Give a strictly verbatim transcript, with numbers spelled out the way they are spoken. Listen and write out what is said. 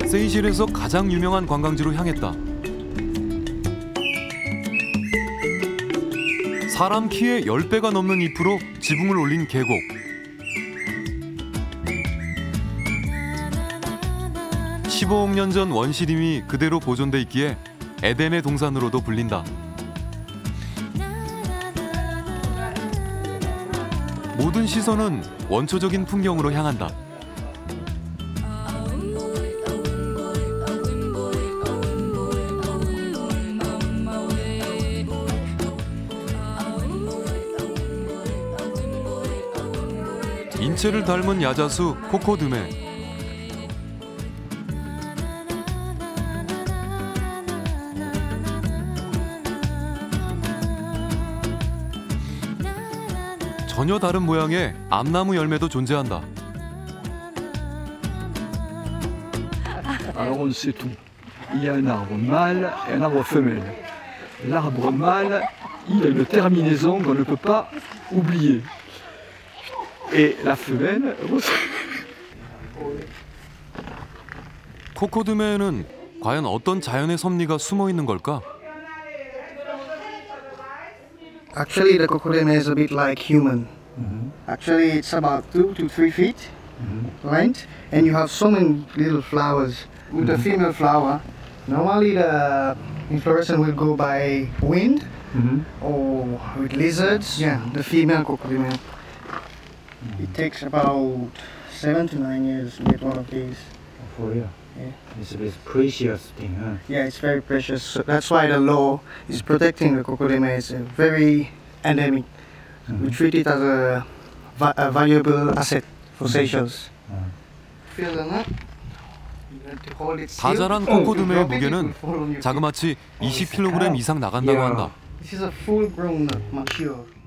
세이셸에서 가장 유명한 관광지로 향했다. 사람 키의 십 배가 넘는 잎으로 지붕을 올린 계곡. 십오억 년 전 원시림이 그대로 보존돼 있기에 에덴의 동산으로도 불린다. 모든 시선은 원초적인 풍경으로 향한다. 인체를 닮은 야자수 코코드메. 전혀 다른 모양의 암나무 열매도 존재한다. Alors on sait tout. Il y a un arbre mâle et un arbre femelle. L'arbre mâle, il a une terminaison qu'on ne peut pas oublier. Et la femelle. 코코드메에는 과연 어떤 자연의 섭리가 숨어 있는 걸까? Actually, the crocodile is a bit like human. Mm-hmm. Actually, it's about two to three feet mm-hmm. length, and you have so many little flowers. With mm-hmm. the female flower, normally the inflorescence will go by wind mm-hmm. or with lizards. Yeah, the female crocodile. Mm-hmm. It takes about seven to nine years to get one of these. For real? Yeah. It's a very precious thing, huh? Yeah, it's very precious. So that's why the law is protecting the crocodile. It's a very endemic. Mm-hmm. We treat it as a, va a valuable asset for Seychelles. Fill them up. 다 자란 코코드메의 무게는 자그마치 이십 킬로그램 이상 나간다고 한다. This is a full-grown mature.